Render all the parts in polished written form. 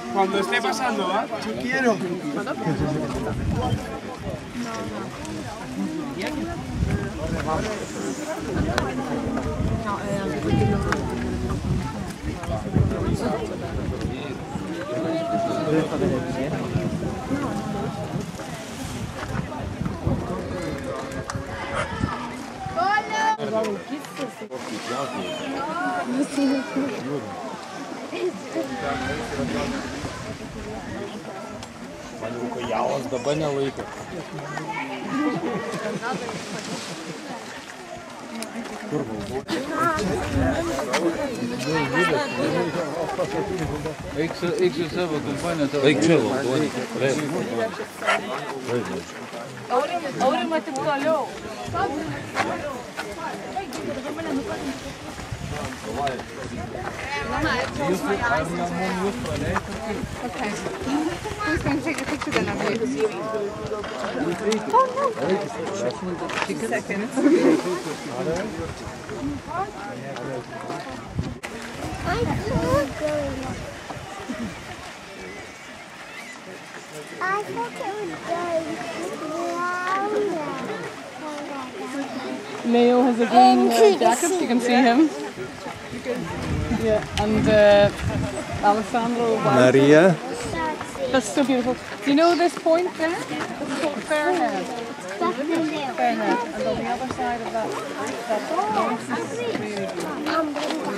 Cuando esté pasando, ¿va? Yo quiero. Maniuką jaunas dabar nelaiko. Kur galbūt? Eik su savo kompaniją. Eik čia, Valdonį. Aurimą tik toliau. Okay. Who's going to take a picture then of you? Oh no! 2 seconds. I thought it would go louder. Leo has a green jacket, you can see him. Yeah, and Alessandro. Maria. That's so beautiful. Do you know this point there? This is called Fairhead. Fairhead. And on the other side of that mountain is really beautiful.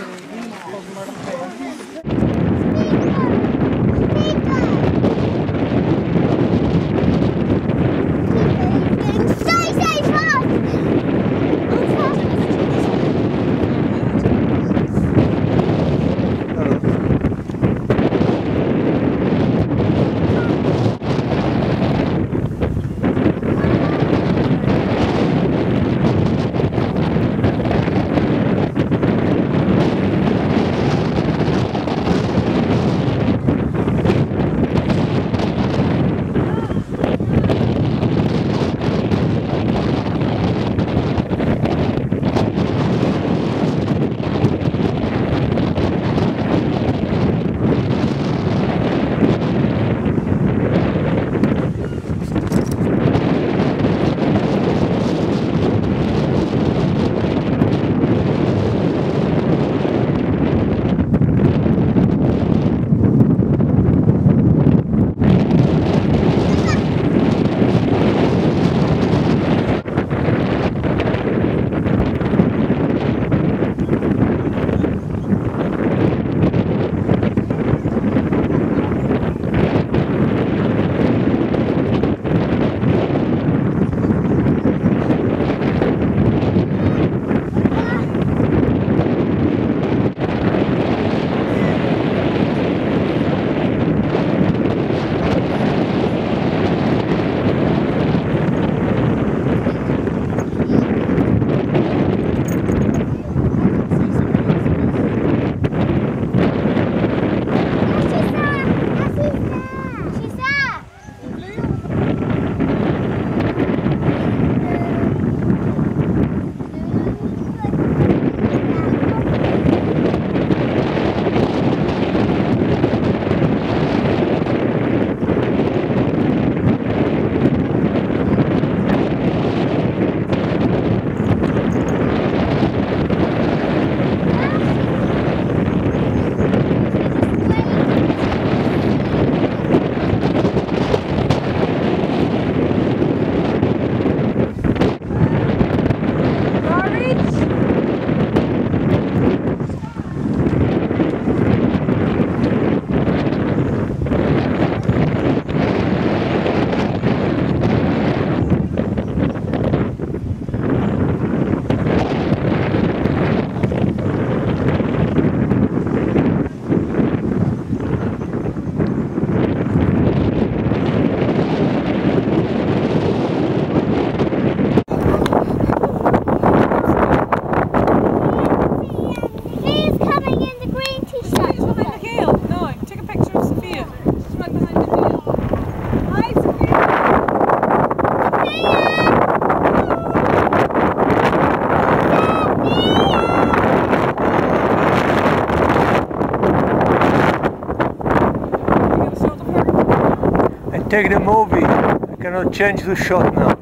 taking a movie. I cannot change the shot now.